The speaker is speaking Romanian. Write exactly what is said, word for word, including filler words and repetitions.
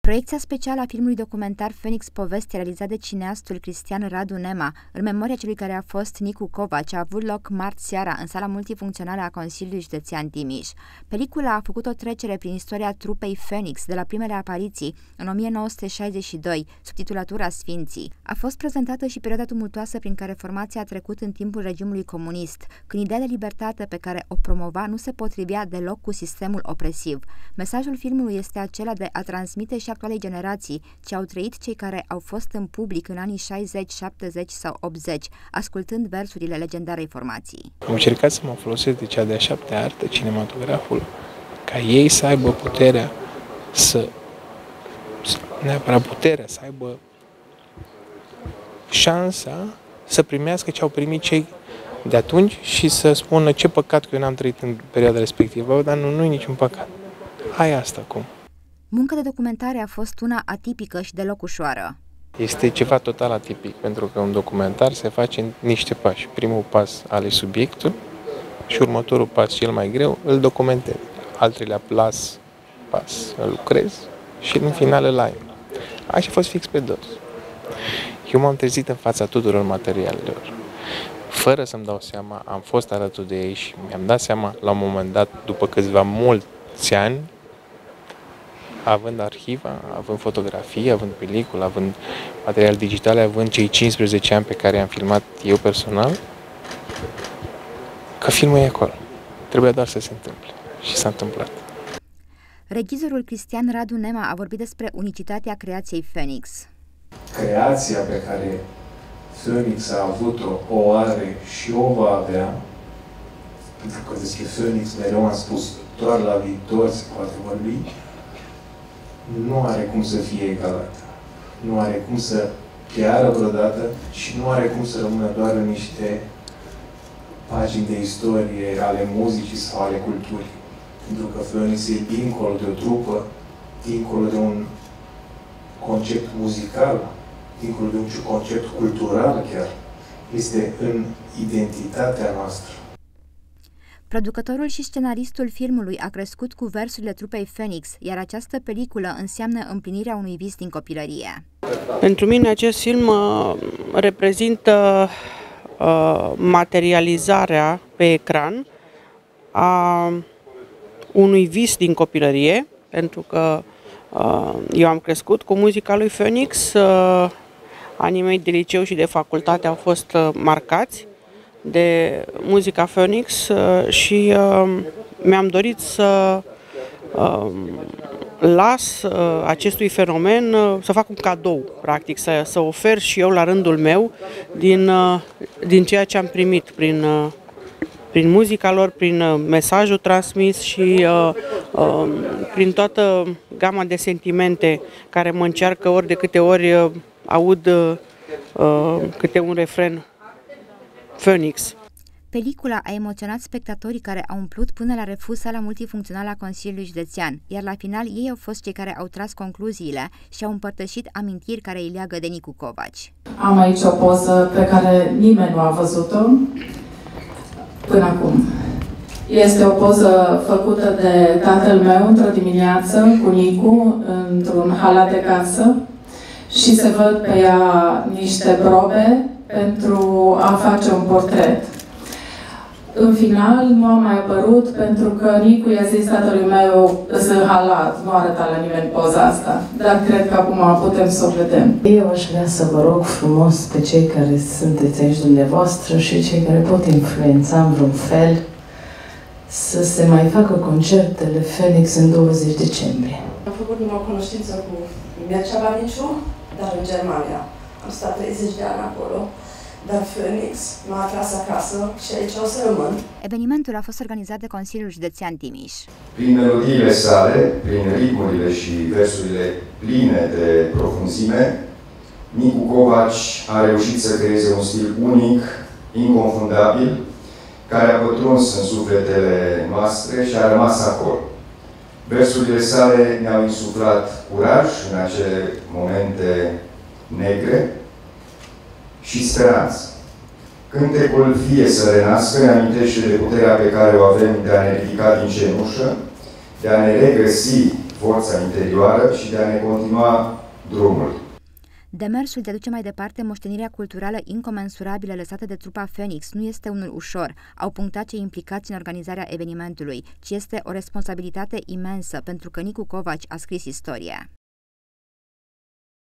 Proiecția specială a filmului documentar Phoenix Poveste, realizat de cineastul Cristian Radu Nema, în memoria celui care a fost Nicu Covaci, a avut loc marți seara în sala multifuncțională a Consiliului Județean Timiș. Pelicula a făcut o trecere prin istoria trupei Phoenix de la primele apariții în o mie nouă sute șaizeci și doi, sub titulatura Sfinții. A fost prezentată și perioada tumultoasă prin care formația a trecut în timpul regimului comunist, când ideea de libertate pe care o promova nu se potrivea deloc cu sistemul opresiv. Mesajul filmului este acela de a transmite și actualei generații ce au trăit cei care au fost în public în anii șaizeci, șaptezeci sau optzeci, ascultând versurile legendarei formații. Am încercat să mă folosesc de cea de-a șaptea artă, cinematograful, ca ei să aibă puterea să, neapărat puterea, să aibă șansa să primească ce au primit cei de atunci și să spună ce păcat că eu n-am trăit în perioada respectivă, dar nu, nu e niciun păcat. Hai asta acum. Munca de documentare a fost una atipică și deloc ușoară. Este ceva total atipic, pentru că un documentar se face în niște pași. Primul pas alegi subiectul și următorul pas, cel mai greu, îl documentezi. Al treilea pas, pas îl lucrezi și în final îl ai. Așa a fost fix pe dos. Eu m-am trezit în fața tuturor materialelor. Fără să-mi dau seama, am fost alături de ei și mi-am dat seama la un moment dat, după câțiva mulți ani, având arhiva, având fotografii, având pelicule, având material digital, având cei cincisprezece ani pe care i-am filmat eu personal, că filmul e acolo. Trebuia doar să se întâmple. Și s-a întâmplat. Regizorul Cristian Radu Nema a vorbit despre unicitatea creației Phoenix. Creația pe care Phoenix a avut-o, o are și o va avea, pentru că despre Phoenix mereu am spus, doar la viitor se poate vorbi, nu are cum să fie egalată. Nu are cum să piară vreodată și nu are cum să rămână doar în niște pagini de istorie ale muzicii sau ale culturii. Pentru că Phoenix e dincolo de o trupă, dincolo de un concept muzical, dincolo de un concept cultural chiar. Este în identitatea noastră. Producătorul și scenaristul filmului a crescut cu versurile trupei Phoenix, iar această peliculă înseamnă împlinirea unui vis din copilărie. Pentru mine acest film uh, reprezintă uh, materializarea pe ecran a unui vis din copilărie, pentru că uh, eu am crescut cu muzica lui Phoenix, uh, anii mei de liceu și de facultate au fost uh, marcați de muzica Phoenix și uh, mi-am dorit să uh, las uh, acestui fenomen, uh, să fac un cadou, practic, să, să ofer și eu la rândul meu din, uh, din ceea ce am primit prin, uh, prin muzica lor, prin uh, mesajul transmis și uh, uh, prin toată gama de sentimente care mă încearcă ori de câte ori uh, aud uh, câte un refren Phoenix. Pelicula a emoționat spectatorii care au umplut până la refuz sala multifuncțională a Consiliului Județean, iar la final ei au fost cei care au tras concluziile și au împărtășit amintiri care îi leagă de Nicu Covaci. Am aici o poză pe care nimeni nu a văzut-o până acum. Este o poză făcută de tatăl meu într-o dimineață cu Nicu, într-un halat de casă, și se văd pe ea niște probe pentru a face un portret. În final, nu a mai apărut pentru că Nicu i-a zis tatălui meu să halat, nu arăta la nimeni poza asta, dar cred că acum putem să o vedem. Eu aș vrea să vă rog frumos pe cei care sunteți aici dumneavoastră și cei care pot influența în vreun fel să se mai facă concertele Phoenix în douăzeci decembrie. Am făcut numai o cunoștință cu Mircea Baniciu, dar în Germania. Am stat treizeci de ani acolo, dar Phoenix m-a atras acasă și aici o să rămân. Evenimentul a fost organizat de Consiliul Județean Timiș. Prin melodiile sale, prin ritmurile și versurile pline de profunzime, Nicu Covaci a reușit să creeze un stil unic, inconfundabil, care a pătruns în sufletele noastre și a rămas acolo. Versurile sale ne-au insuflat curaj în acele momente negre și speranță. Cântecul Fie să renască ne amintește de puterea pe care o avem de a ne ridica din cenușă, de a ne regăsi forța interioară și de a ne continua drumul. Demersul de a duce mai departe moștenirea culturală incomensurabilă lăsată de trupa Phoenix nu este unul ușor, au punctat cei implicați în organizarea evenimentului, ci este o responsabilitate imensă pentru că Nicu Covaci a scris istorie.